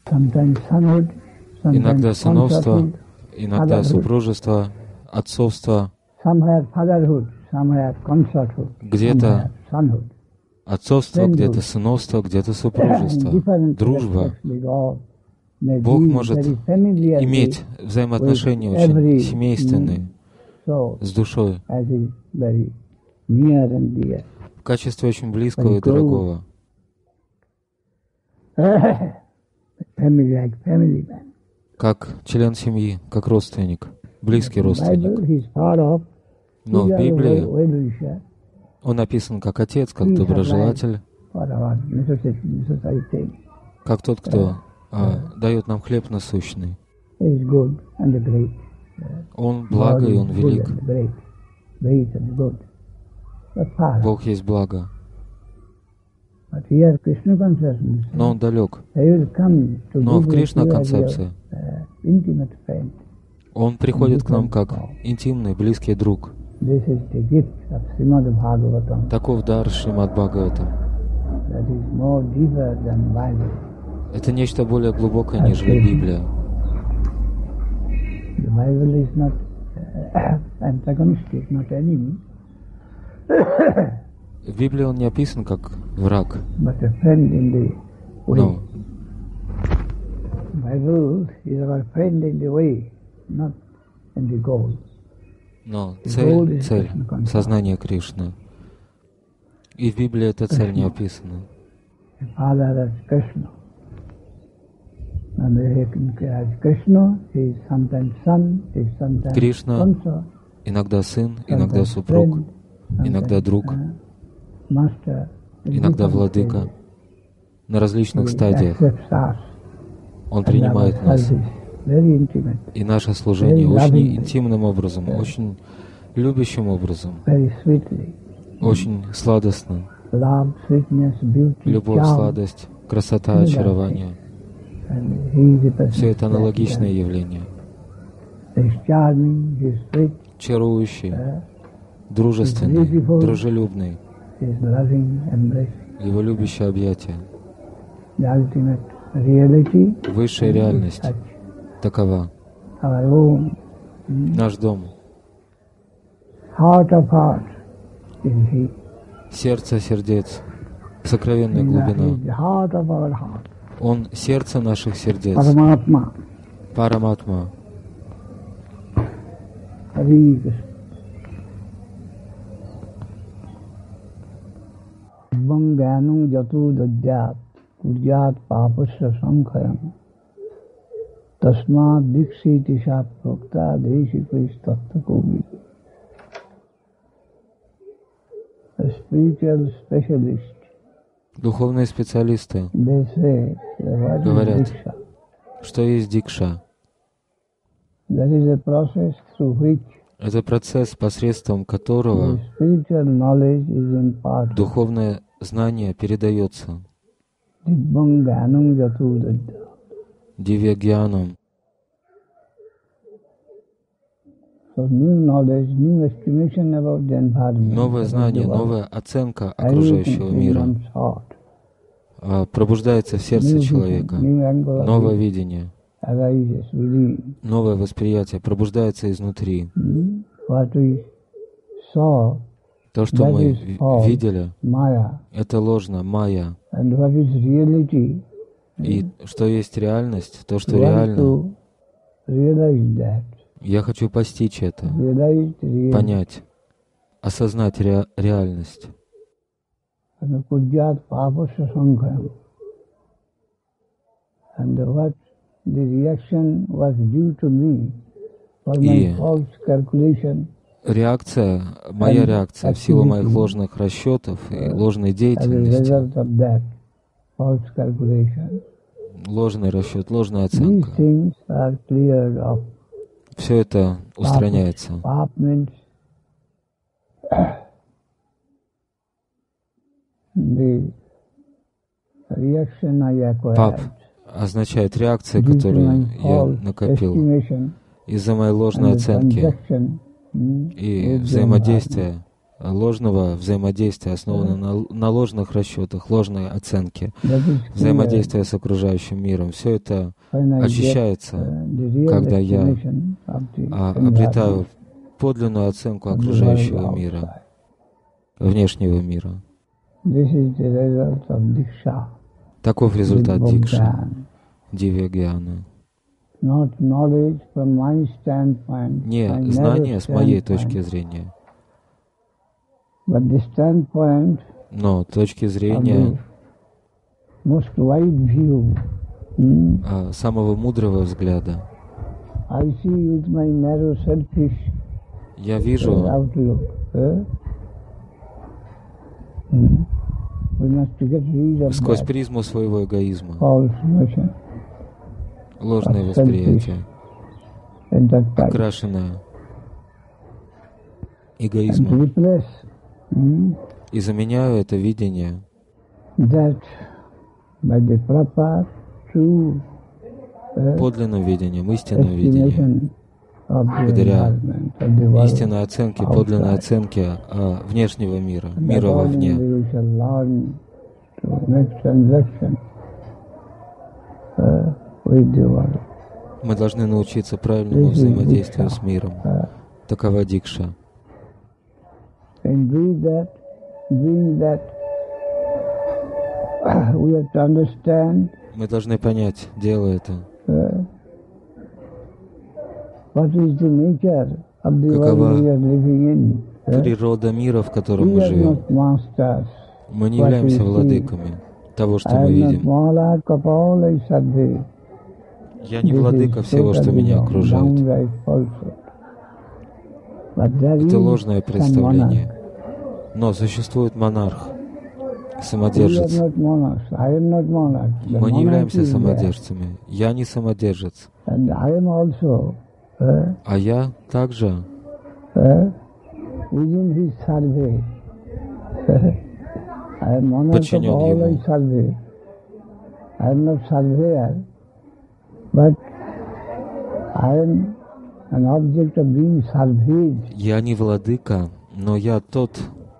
Иногда сыновство, иногда супружество, отцовство, где-то отцовство, где-то сыновство, где-то супружество, дружба. Бог может иметь взаимоотношения очень семейственные с душой в качестве очень близкого и дорогого. Как член семьи, как родственник, близкий родственник. Но в Библии он описан как отец, как доброжелатель, как тот, кто дает нам хлеб насущный. Он благо и Он велик. Бог есть благо. Но Он далек. Но в Кришна-концепции Он приходит к нам как интимный, близкий друг. Таков дар Шримад Бхагаватам. Это нечто более глубокое, нежели Библия. В Библии он не описан как враг, но цель — сознание Кришны. И в Библии эта цель не описана. Кришна иногда сын, иногда супруг, иногда друг, иногда владыка. На различных стадиях Он принимает нас. И наше служение очень интимным образом, очень любящим образом, очень сладостно. Любовь, сладость, красота, очарование. Все это аналогичное явление. Чарующий, дружественный, дружелюбный, Его любящее объятие. Высшая реальность такова. Наш дом. Сердце сердец, сокровенная глубина. Он сердце наших сердец. Параматма. Tasmad dikshiti shapprokta deshikris tattvakovi. A spiritual specialist. Духовные специалисты говорят, что есть дикша. Это процесс, посредством которого духовное знание передается дивья-гьяном. Новое знание, новая оценка окружающего мира пробуждается в сердце человека. Новое видение, новое восприятие пробуждается изнутри. То, что мы видели, это ложно, майя. И что есть реальность, то, что реально, я хочу постичь это, понять, осознать реальность. И реакция, моя реакция в силу моих ложных расчетов и ложной деятельности, ложный расчет, ложная оценка, все это устраняется. Пап означает реакция, которую я накопил из-за моей ложной оценки и взаимодействия ложного взаимодействия, основанного на ложных расчетах, ложной оценке, взаимодействия с окружающим миром. Все это очищается, когда я обретаю подлинную оценку окружающего мира, внешнего мира. Таков результат дикши, дивья-гьяна. Не знание с моей точки зрения, но точки зрения самого мудрого взгляда. Я вижу сквозь призму своего эгоизма, ложное восприятие, окрашенное эгоизмом, и заменяю это видение подлинным видением, истинным видением, благодаря истинной оценке, подлинной оценке внешнего мира, мира вовне. Мы должны научиться правильному взаимодействию с миром. Такова дикша. Мы должны понять, делая это, какова природа мира, в котором мы живем. Мы не являемся владыками того, что мы видим. Я не владыка всего, что меня окружает. Это ложное представление. Но существует монарх, самодержец. Мы не являемся самодержцами. Я не самодержец. А я также подчинен ему. Я не владыка, но я тот,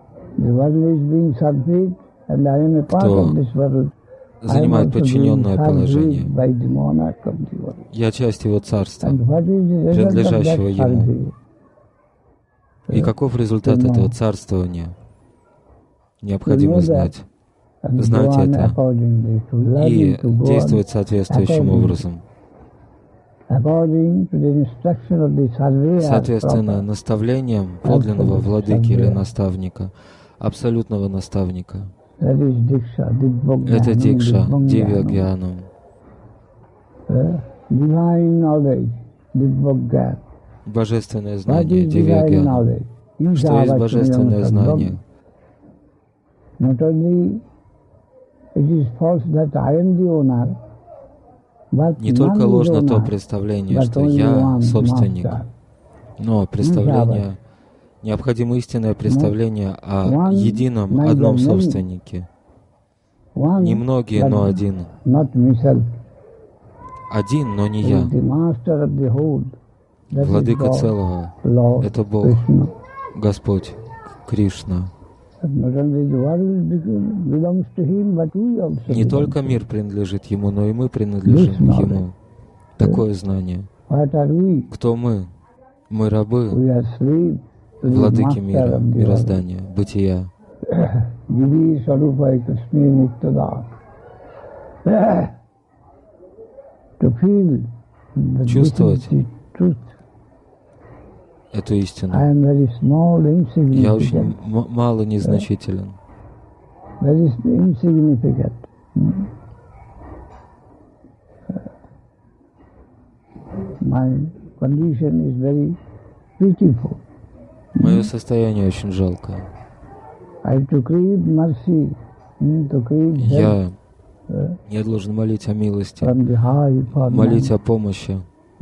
кто занимает подчиненное положение. Я часть его царства, принадлежащего ему. И каков результат этого царствования? Необходимо знать. Знать это и действовать соответствующим образом. Соответственно, наставлением подлинного владыки или наставника, абсолютного наставника. Это дикша, дивья-гьянам. Божественное знание, дивья-гьянам. Что есть божественное знание? Не только ложно то представление, что я собственник, но представление, необходимо истинное представление о едином, одном собственнике. Не многие, но один. Один, но не я. Владыка целого — это Бог, Господь, Кришна. Не только мир принадлежит Ему, но и мы принадлежим Ему. Такое знание. Кто мы? Мы рабы владыки мира, мироздания, бытия. Чувствовать эту истину. Я очень мало незначителен. Мое состояние очень жалкое. Я должен молить о милости, молить о помощи,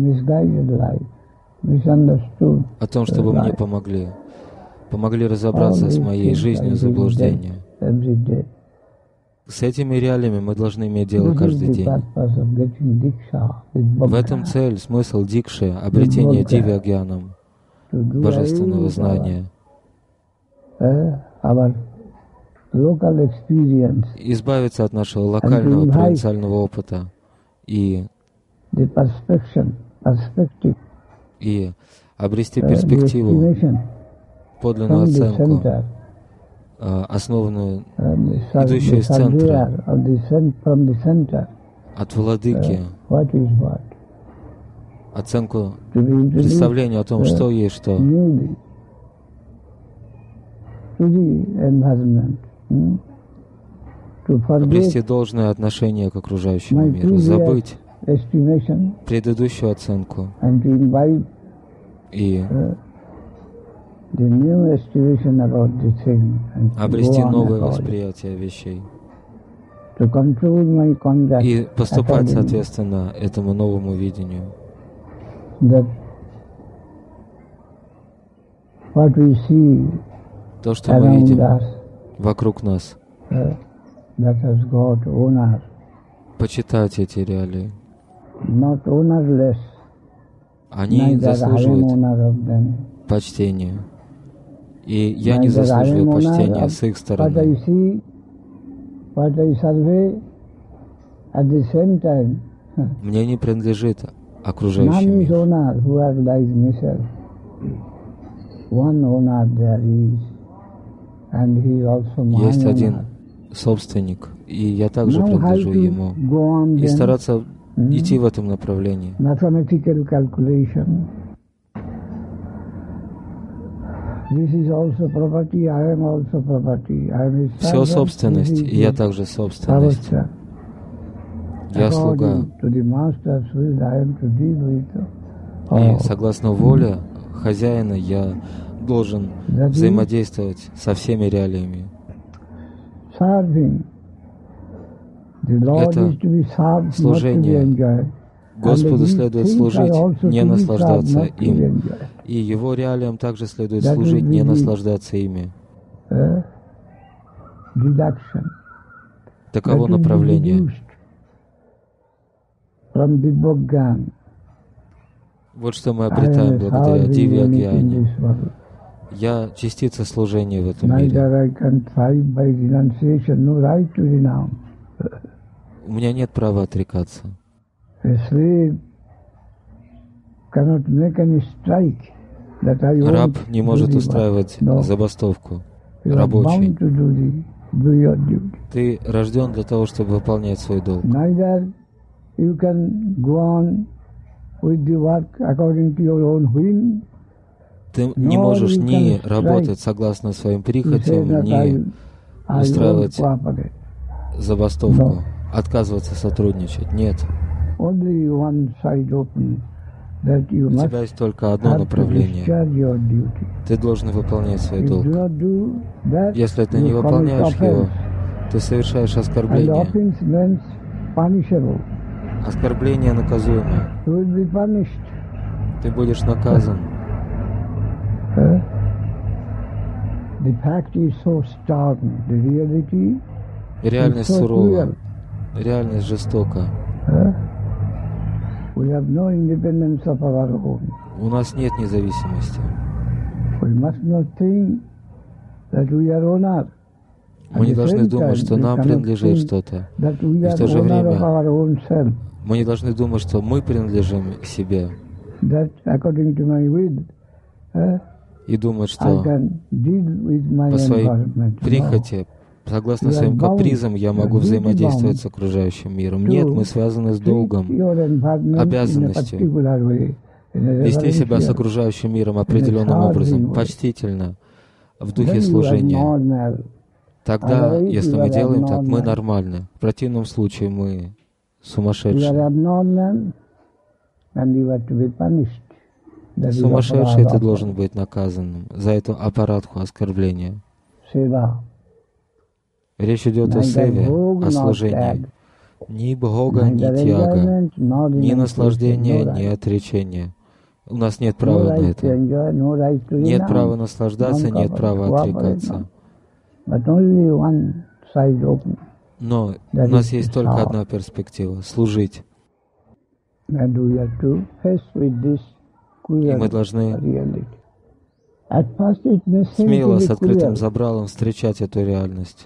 о том, чтобы мне помогли разобраться с моей жизнью заблуждения. С этими реалиями мы должны иметь дело каждый день. В этом цель, смысл дикши, обретение дивья-гьянам, божественного знания. избавиться от нашего локального провинциального опыта и обрести перспективу, подлинную оценку, основанную, идущую из центра, от владыки, оценку, представление о том, что есть что. Обрести должное отношение к окружающему миру, забыть предыдущую оценку и обрести новое восприятие вещей и поступать соответственно этому новому видению. То, что мы видим вокруг нас, почитать эти реалии. Они заслуживают почтения. И я не заслуживаю почтения с их стороны. Мне не принадлежит окружающий мир. Есть один собственник, и я также принадлежу ему. И стараться идти в этом направлении. Все собственность, и я также собственность. Я слуга. И согласно воле хозяина я должен взаимодействовать со всеми реалиями. Это служение. Господу следует служить, не наслаждаться им. И Его реалиям также следует служить, не наслаждаться ими. Таково направление. Вот что мы обретаем благодаря Дивья-гьяне. Я частица служения в этом мире. У меня нет права отрекаться. Раб не может устраивать забастовку. Рабочий. Ты рожден для того, чтобы выполнять свой долг. Ты не можешь ни работать согласно своим прихотям, ни устраивать забастовку, отказываться сотрудничать. Нет. У тебя есть только одно направление. Ты должен выполнять свой долг. Если ты не выполняешь его, ты совершаешь оскорбление. Оскорбление наказуемо. Ты будешь наказан. Реальность сурова. Реальность жестока. У нас нет независимости. Мы не должны думать, что нам принадлежит что-то. И в то же время мы не должны думать, что мы принадлежим себе. И думать, что по своей прихоти, согласно своим капризам, я могу взаимодействовать с окружающим миром. Нет, мы связаны с долгом, обязанностью вести себя с окружающим миром определенным образом, почтительно, в духе служения. Тогда, если мы делаем так, мы нормальны. В противном случае мы сумасшедшие. Сумасшедший, ты должен быть наказанным за эту аппаратху оскорбления. Речь идет о севе, о служении. Ни бхога, ни тяга, ни наслаждения, ни отречения. У нас нет права на это. Нет права наслаждаться, нет права отрекаться. Но у нас есть только одна перспектива — служить. И мы должны смело с открытым забралом встречать эту реальность.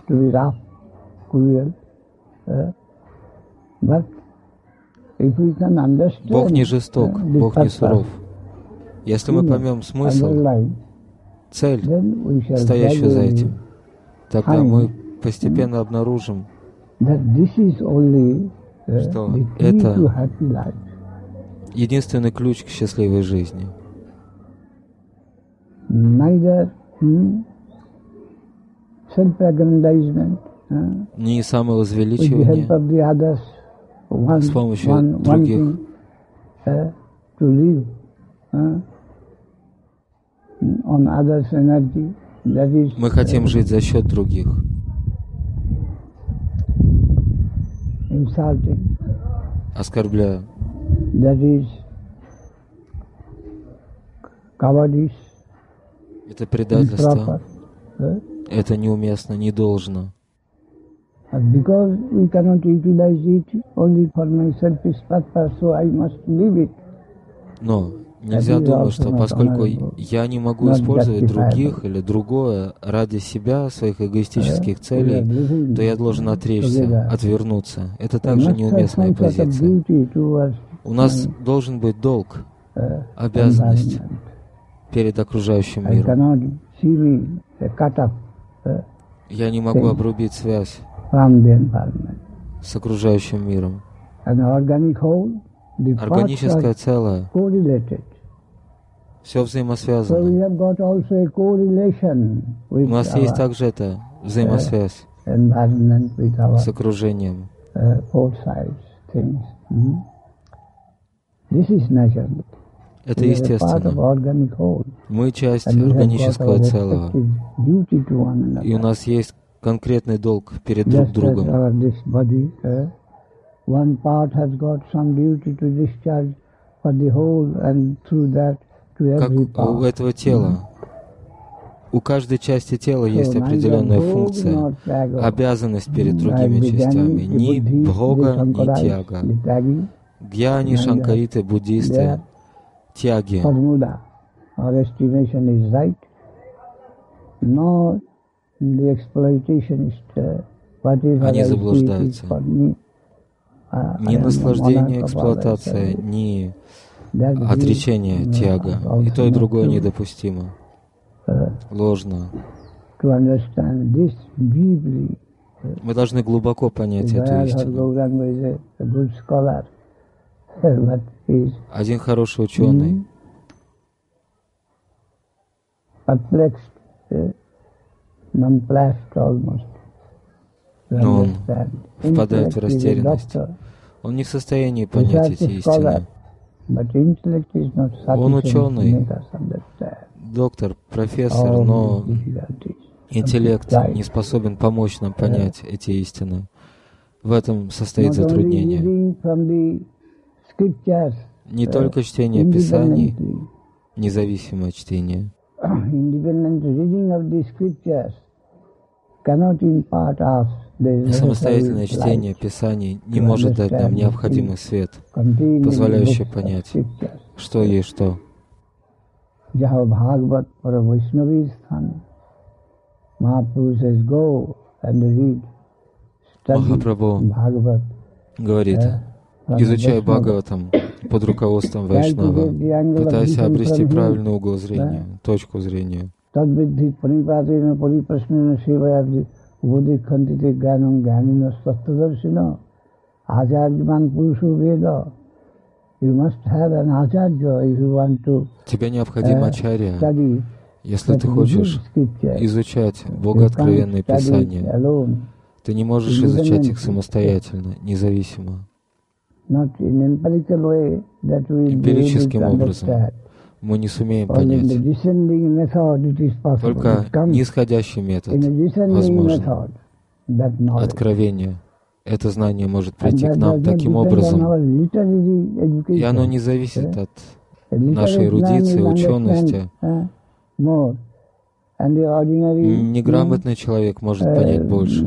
Бог не жесток, Бог не суров. Если мы поймем смысл, цель, стоящую за этим, тогда мы постепенно обнаружим, что это единственный ключ к счастливой жизни. Не самовозвеличивание с помощью других. Мы хотим жить за счет других. Оскорбляя. Это предательство. Это неуместно, не должно. Но нельзя думать, что поскольку я не могу использовать других или другое ради себя, своих эгоистических целей, то я должен отречься, отвернуться. Это также неуместная позиция. У нас должен быть долг, обязанность перед окружающим миром. Я не могу обрубить связь с окружающим миром. Органическое целое, все взаимосвязано. У нас есть также эта взаимосвязь с окружением. Это естественно. Мы часть органического целого. И у нас есть конкретный долг перед друг другом. Как у этого тела. У каждой части тела есть определенная функция, обязанность перед другими частями. Ни бхога, ни тяга. Гьяни, шанкариты, буддисты, тяги. Они заблуждаются. Ни наслаждение, эксплуатация, ни отречение, тяга. И то, и другое недопустимо. Ложно. Мы должны глубоко понять эту истину. Один хороший ученый но он впадает в растерянность. Он не в состоянии понять эти истины. Он ученый, доктор, профессор, но интеллект не способен помочь нам понять эти истины. В этом состоит затруднение. Не только чтение Писаний, независимое чтение. Самостоятельное чтение Писаний не может дать нам необходимый свет, позволяющий понять, что есть что. Махапрабху говорит: изучай Бхагаватам под руководством Вайшнава, пытайся обрести правильный угол зрения, точку зрения. Тебе необходим ачарья, если ты хочешь изучать богооткровенные Писания. Ты не можешь изучать их самостоятельно, независимо. Эмпирическим образом мы не сумеем понять. Только нисходящий метод возможен. Откровение. Это знание может прийти к нам таким образом. И оно не зависит от нашей эрудиции, учености. Неграмотный человек может понять больше.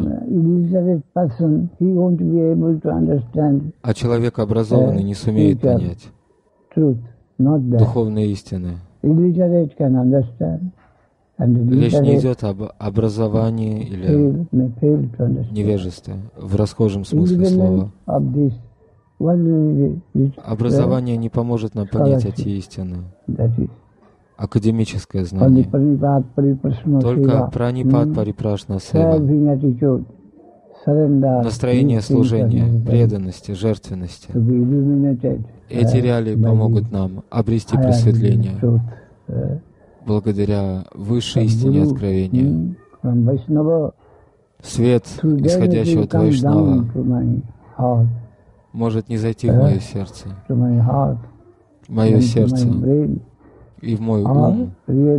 А человек образованный не сумеет понять духовные истины. Речь не идет об образовании или невежестве в расхожем смысле слова. Образование не поможет нам понять эти истины. Академическое знание. Только пранипат парипрашна сева. Настроение служения, преданности, жертвенности. Эти реалии помогут нам обрести просветление благодаря высшей истине откровения. Свет, исходящий от Вайшнава, может не зайти в мое сердце, и в мой ум,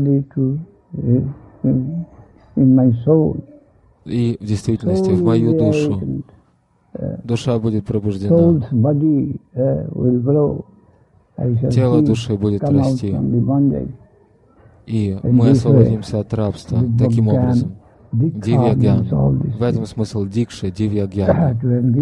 и в действительности в мою душу. Душа будет пробуждена. Тело души будет расти. И мы освободимся от рабства таким образом. Дивья-гьян. В этом смысл дикши, дивья-гьяна.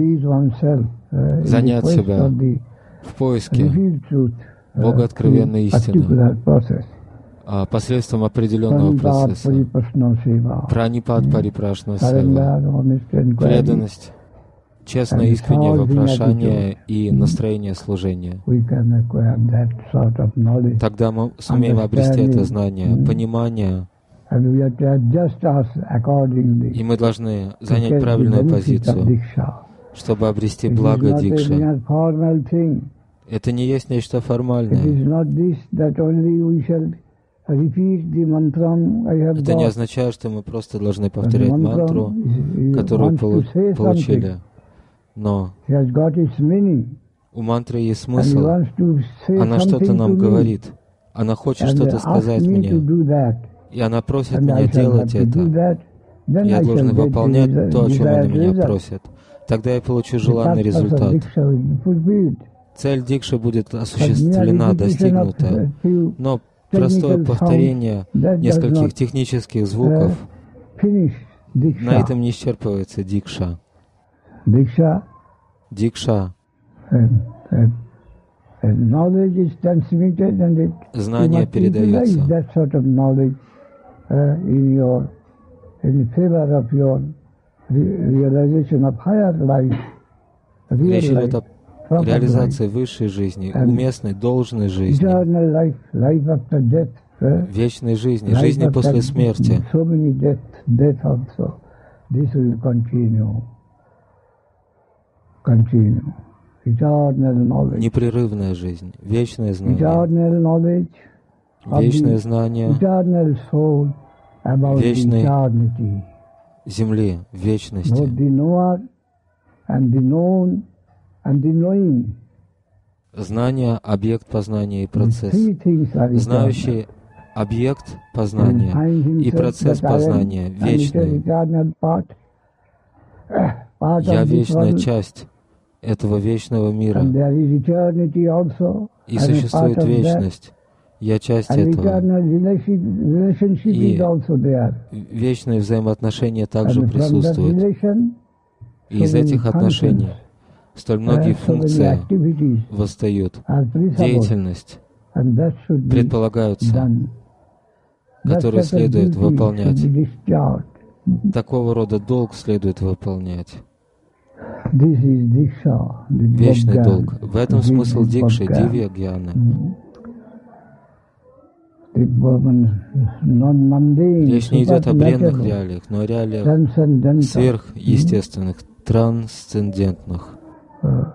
Занять себя в поиске богооткровенной истины посредством определенного процесса. Пранипат парипрашна сева. Преданность, честное искреннее вопрошание и настроение служения. Тогда мы сумеем обрести это знание, понимание, и мы должны занять правильную позицию, чтобы обрести благо дикши. Это не есть нечто формальное. Это не означает, что мы просто должны повторять мантру, которую получили. Но у мантры есть смысл. Она что-то нам говорит. Она хочет что-то сказать мне. И она просит меня делать это. Я должен выполнять то, о чем она меня просит. Тогда я получу желанный результат. Цель дикши будет осуществлена, достигнута. Но простое повторение нескольких технических звуков, на этом не исчерпывается дикша. Дикша. Знание передается. Речь идет о реализации высшей жизни, уместной, должной жизни, вечной жизни, жизни после смерти. Непрерывная жизнь, вечное знание, вечное знание вечной земли, вечности. Знание, объект познания и процесс. Знающий объект познания и процесс познания вечный. Я вечная часть этого вечного мира. И существует вечность. Я часть этого. И вечные взаимоотношения также присутствуют. И из этих отношений столь многие функции восстают. Деятельность предполагаются, которую следует выполнять. Такого рода долг следует выполнять. Вечный долг. В этом смысл дикши, дивья-гьяна. Речь не идет о бренных реалиях, но о реалиях сверхъестественных, трансцендентных.